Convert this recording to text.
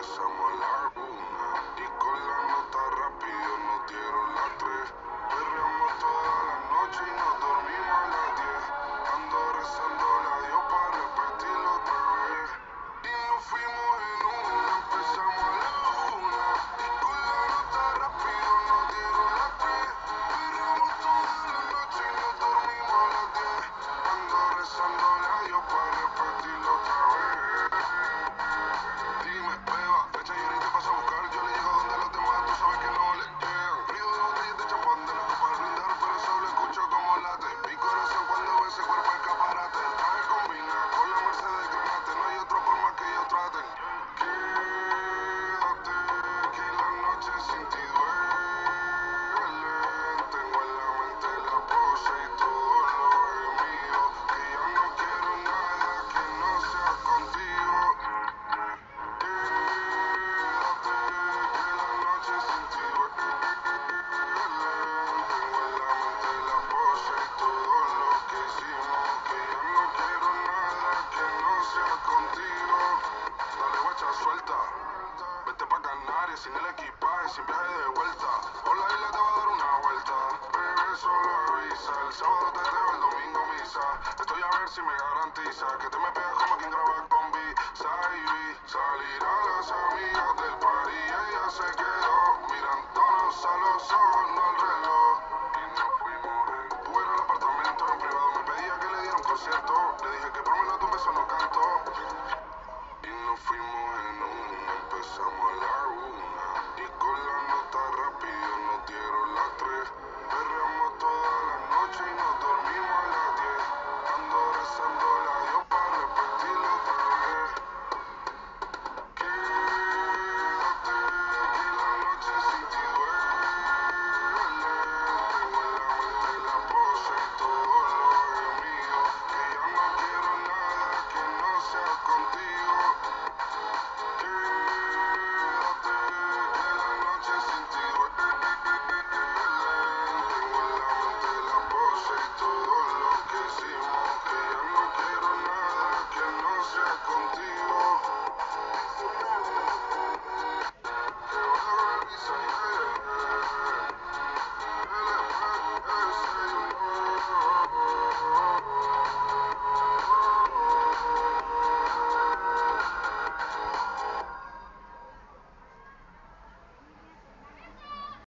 empezamos a la una y con la nota rápido nos dieron las tres. Perreamos toda la noche y nos dormimos a las 10. Ando rezando a Dios para repetirlo otra vez. Y nos fuimos en una, empezamos a la una y con la nota rápido nos dieron las tres. Perreamos toda la noche y nos dormimos a las 10. Ando rezando a Dios para repetirlo otra vez. Dime, beba, fecha y ahorita paso a buscar. Yo le llego donde los demás, tú sabes que no le llegan. Río de botellas de champán de lo que puedo brindar, pero solo escucho como late. Mi corazón cuando ve ese cuerpo escaparate. El traje combina con la Mercedes Granate. No hay otro por más que ellos traten. Quédate, que la noche sin ti duele. Tengo en la mente la pose y todo lo mío. Que ya no quiero nada que no sea contigo. Quédate, que la noche sin ti duele. Tengo en la mente la pose y todo lo que hicimos. Que ya no quiero nada que no sea contigo. Dale guacha suelta, vete pa' Canarias sin el equipaje, sin viaje de vuelta. Por la isla te va a dar una vuelta. Bebé solo avisa, el sábado teteo, el domingo misa. Estoy a ver si me garantiza que te me pegas como quien graba con Visa y vi salir a las amigas del party y ella se quedó mirándonos a los ojos, no al reloj. Y nos fuimos fuera al apartamento en privado, me pedía que le diera un concierto. Le dije que por menos de un beso no canto. Y nos fuimos en una, empezamos a la una y con la nota rápida